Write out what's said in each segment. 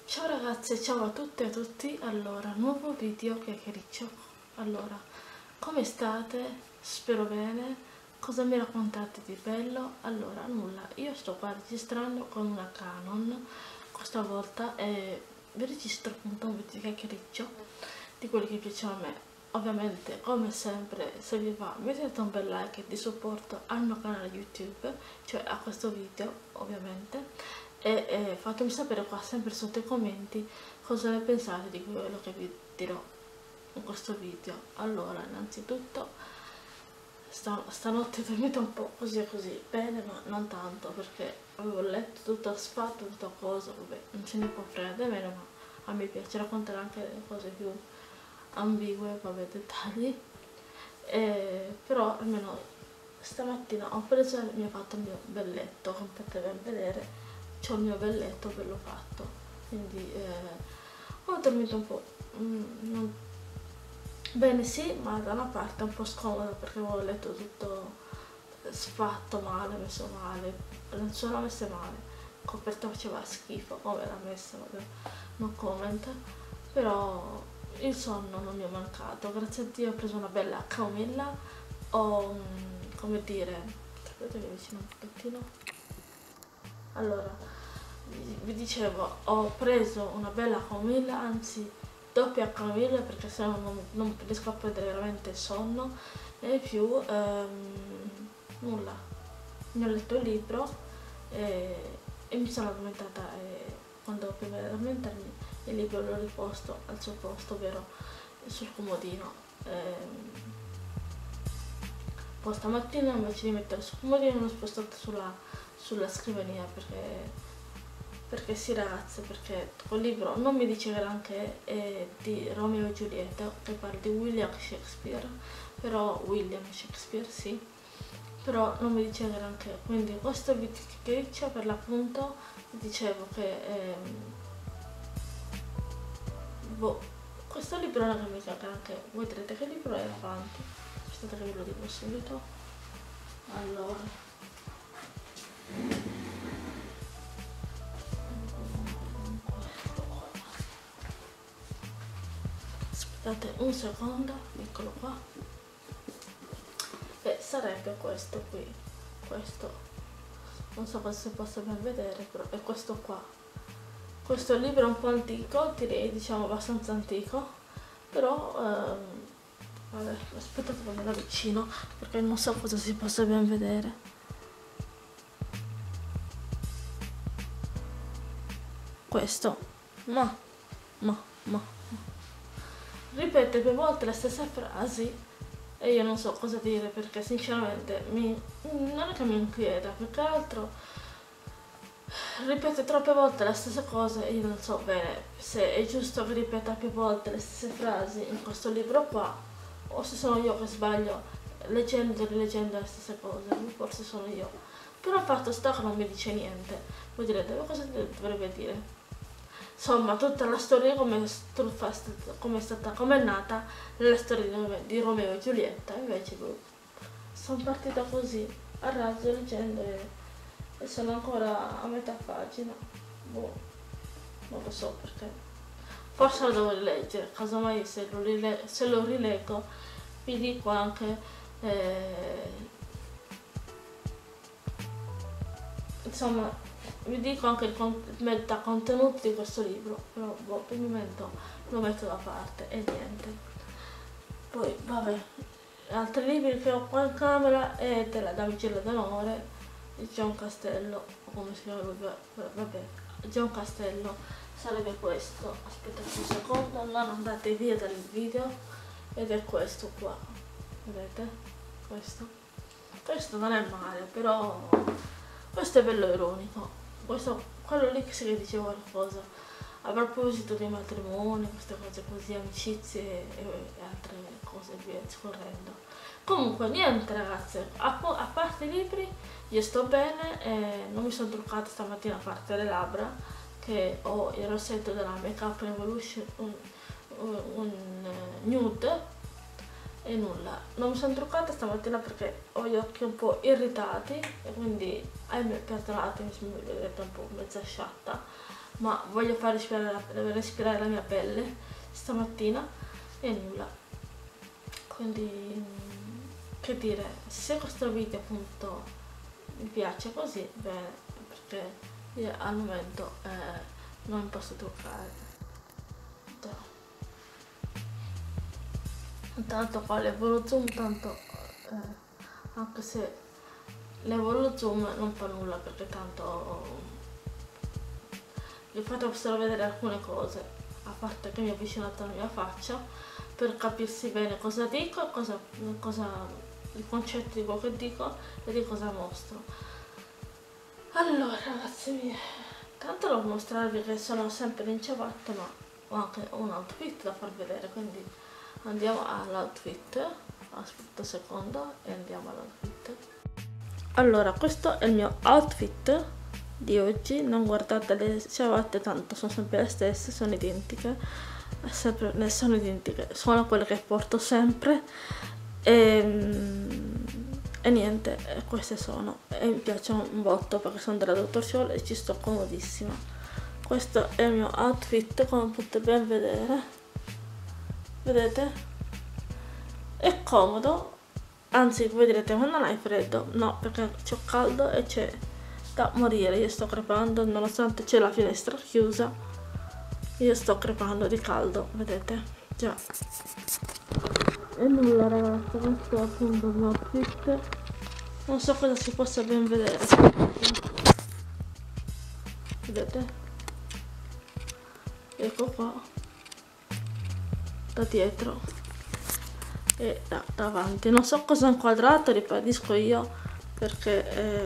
Ciao ragazze, ciao a tutte e a tutti. Allora, nuovo video chiacchiericcio. Allora, come state? Spero bene. Cosa mi raccontate di bello? Allora, nulla, io sto qua registrando con una Canon questa volta e vi registro appunto un video chiacchiericcio di quelli che piacciono a me. Ovviamente, come sempre, se vi va mettete un bel like di supporto al mio canale YouTube, cioè a questo video ovviamente, e fatemi sapere qua sempre sotto i commenti cosa ne pensate di quello che vi dirò in questo video. Allora, innanzitutto stanotte ho dormito un po' così e così bene, ma non tanto, perché avevo letto tutto sfatto, tutta cosa, vabbè, non ce ne può fregare di meno, ma a me piace raccontare anche le cose più ambigue, vabbè, dettagli. Però almeno stamattina ho preso e mi ho fatto il mio bel letto, come potete ben vedere c'ho il mio bel letto bello fatto, quindi ho dormito un po' bene sì, ma da una parte un po' scomoda perché avevo letto tutto sfatto male, messo male, lenzuola messe male, coperta faceva schifo come l'ha messa, vabbè, no comment. Però il sonno non mi è mancato, grazie a Dio ho preso una bella camomilla, ho, come dire, aspettate vicino un pochettino. Allora, vi dicevo, ho preso una bella camomilla, anzi doppia camomilla, perché se no non riesco a prendere veramente sonno, e più nulla, mi ho letto il libro e mi sono addormentata, e quando prima di addormentarmi il libro l'ho riposto al suo posto, ovvero sul comodino. Poi stamattina invece di mettere sul comodino l'ho spostato sulla scrivania, perché sì ragazze, perché quel libro non mi dice granché, è di Romeo e Giulietta, che parla di William Shakespeare, sì, però non mi dice granché, quindi questo video che c'è per l'appunto vi dicevo che questo libro non è che mica granché, voi direte che libro è avanti, aspettate che ve lo dico subito. Allora, aspettate un secondo, eccolo qua. Sarebbe questo qui, questo, non so se si possa ben vedere, però è questo qua. Questo libro è un po' antico, direi, diciamo abbastanza antico, però vabbè, aspettate che me lo avvicino perché non so cosa si possa ben vedere. Questo, ma ripete più volte le stesse frasi e io non so cosa dire, perché sinceramente non è che mi inquieta, più che altro ripete troppe volte la stessa cosa e io non so bene se è giusto che ripeta più volte le stesse frasi in questo libro qua, o se sono io che sbaglio leggendo e rileggendo le stesse cose, forse sono io. Però il fatto sta che non mi dice niente. Voi direte, ma cosa dovrebbe dire? Insomma, tutta la storia come è nata nella storia di Romeo e Giulietta, invece sono partita così, a razzo, leggendo, e sono ancora a metà pagina. Boh, non lo so perché. Forse lo devo rileggere, casomai se lo rileggo vi dico anche insomma, vi dico anche il metacontenuto di questo libro, però per il momento lo metto da parte e niente. Poi vabbè, altri libri che ho qua in camera è della Damigella d'Onore di John Castello, o come si chiama, vabbè, John Castello, sarebbe questo, aspettate un secondo, non andate via dal video, ed è questo qua, vedete? Questo non è male, però questo è bello ironico. Quello lì che si dice qualcosa a proposito dei matrimoni, queste cose così, amicizie e altre cose via scorrendo. Comunque niente ragazze, a parte i libri io sto bene, non mi sono truccata stamattina a parte le labbra, che ho il rossetto della Make Up Revolution, un nude, e nulla, non mi sono truccata stamattina perché ho gli occhi un po' irritati e quindi ahimè, perdonatemi se mi vedete un po' mezza sciatta, ma voglio far respirare la mia pelle stamattina e nulla. Quindi che dire, se questo video appunto mi piace così, bene, perché io al momento non posso truccare. Tanto qua l'Evolo Zoom, tanto anche se l'Evolo Zoom non fa nulla, perché tanto vi faccio solo vedere alcune cose, a parte che mi ho avvicinato alla mia faccia per capirsi bene cosa dico, i concetti di quello che dico e di cosa mostro. Allora ragazzi miei, tanto devo mostrarvi che sono sempre in ciabatte, ma ho anche un outfit da far vedere, quindi andiamo all'outfit. Aspetta un secondo e andiamo all'outfit. Allora, questo è il mio outfit di oggi. Non guardate le ciabatte, tanto sono sempre le stesse, sono identiche, sono identiche, sono quelle che porto sempre e niente, queste sono, e mi piacciono un botto perché sono della Dr. Scholl e ci sto comodissima. Questo è il mio outfit, come potete ben vedere, vedete? È comodo, anzi voi direte ma non hai freddo? No, perché c'ho caldo e c'è da morire, io sto crepando nonostante c'è la finestra chiusa, io sto crepando di caldo, vedete? Già. E nulla ragazzi, questo è appunto il mio outfit, non so cosa si possa ben vedere, vedete? Ecco qua, da dietro e da davanti, non so cosa ho inquadrato, ribadisco io, perché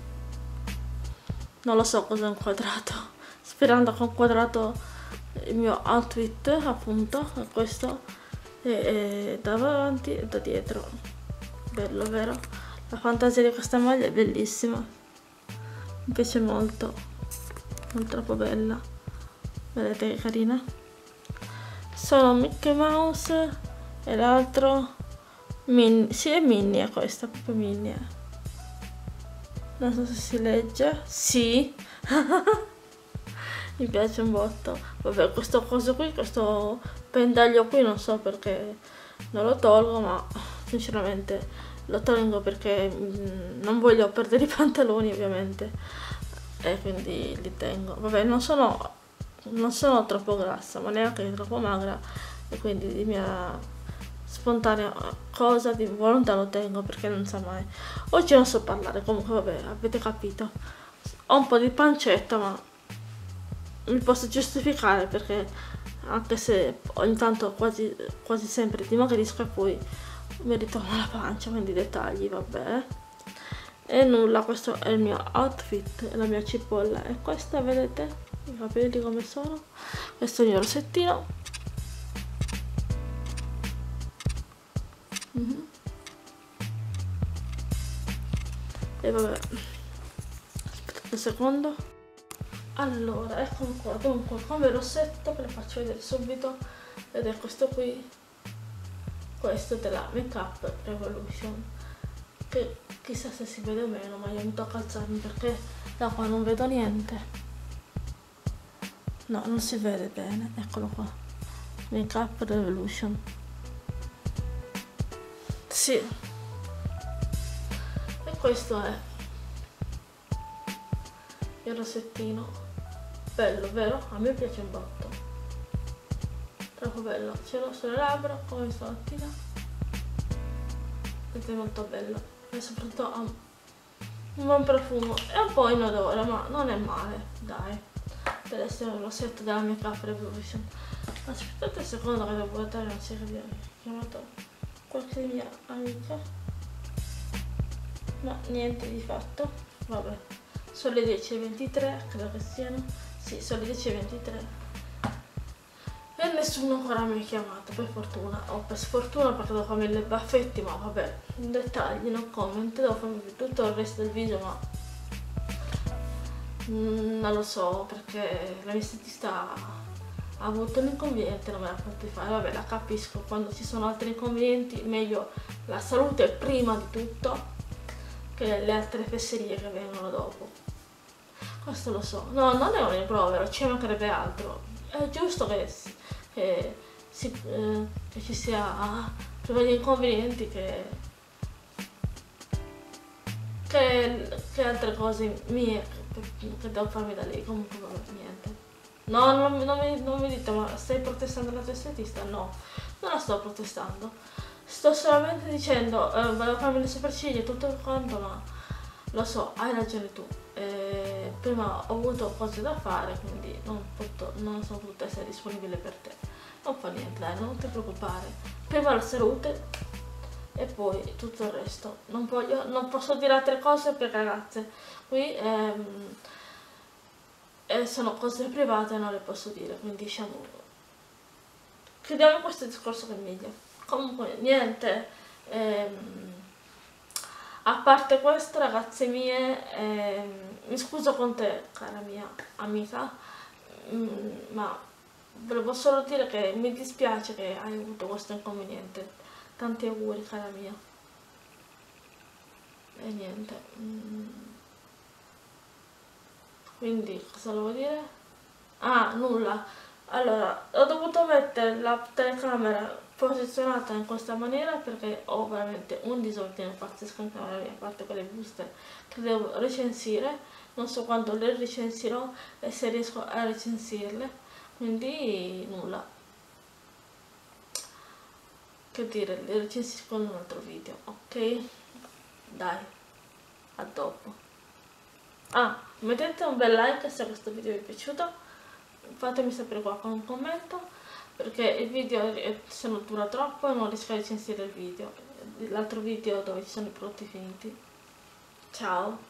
non lo so cosa ho inquadrato, sperando che ho inquadrato il mio outfit, appunto, questo, e davanti e da dietro. Bello, vero? La fantasia di questa maglia è bellissima, mi piace molto, non troppo bella, vedete che carina? Sono Mickey Mouse e l'altro Minnie, sì è Minnie, è questa, proprio Minnie, non so se si legge, sì. Mi piace un botto. Vabbè, questo coso qui, questo pendaglio qui non so perché non lo tolgo, ma sinceramente lo tolgo perché non voglio perdere i pantaloni ovviamente, e quindi li tengo. Vabbè, non sono troppo grassa ma neanche troppo magra, e quindi di mia spontanea cosa di volontà lo tengo, perché non sa mai. Oggi non so parlare, comunque vabbè, avete capito, ho un po' di pancetta ma mi posso giustificare, perché anche se ogni tanto quasi sempre dimagrisco e poi mi ritorna la pancia, quindi dettagli, vabbè. E nulla, questo è il mio outfit, la mia cipolla è questa, vedete i capelli come sono, questo è il mio rossettino. E vabbè, aspettate un secondo. Allora, eccolo qua, dunque come rossetto ve lo faccio vedere subito, ed è questo qui, questo della Make Up Revolution, che chissà se si vede o meno, ma io mi tocca alzarmi perché da qua non vedo niente, no, non si vede bene, eccolo qua, Make Up Revolution, sì, e questo è il rossettino. Bello, vero? A me piace un botto, troppo bello, ce l'ho sulle labbra come stamattina ed è molto bello, e soprattutto ha un buon profumo, è un po' inodore ma non è male, dai, per essere un rossetto della Make Up Revolution. Aspettate un secondo che devo guardare, non si che ho chiamato qualche mia amica, ma niente di fatto, vabbè, sono le 10:23, credo che siano. Sì, sono le 10:23 e nessuno ancora mi ha chiamato, per fortuna, o per sfortuna, perché devo farmi le baffetti, ma vabbè, dettagli, no comment, devo farmi tutto il resto del video, ma non lo so, perché la mia estetista ha avuto un inconveniente, non me la potete fare, vabbè, la capisco, quando ci sono altri inconvenienti meglio la salute prima di tutto che le altre fesserie che vengono dopo. questo lo so. No, non è un rimprovero, ci mancherebbe altro. È giusto che ci sia per degli inconvenienti che altre cose mie che devo farmi da lì. Comunque vabbè, niente. No, non mi dite, ma stai protestando la tua estetista? No, non la sto protestando. Sto solamente dicendo, volevo farmi le sopracciglia e tutto quanto, ma lo so, hai ragione tu. Prima ho avuto cose da fare, quindi non sono potuta essere disponibile per te. Non fa niente, dai, non ti preoccupare. Prima la salute e poi tutto il resto. Non posso dire altre cose perché ragazze, qui sono cose private e non le posso dire, quindi diciamo chiudiamo questo discorso che è meglio. Comunque niente, a parte questo ragazze mie, mi scuso con te cara mia amica, ma volevo solo dire che mi dispiace che hai avuto questo inconveniente. Tanti auguri cara mia. E niente. Quindi cosa devo dire? Ah, nulla. Allora, ho dovuto mettere la telecamera posizionata in questa maniera perché ho veramente un disordine pazzesco in camera mia, a parte quelle buste che devo recensire. Non so quando le recensirò e se riesco a recensirle. Quindi nulla. Che dire, le recensisco in un altro video, ok? Dai, a dopo. Ah, mettete un bel like se questo video vi è piaciuto, fatemi sapere qua con un commento, perché il video se non dura troppo non riesco a recensire il video, l'altro video dove ci sono i prodotti finiti. Ciao!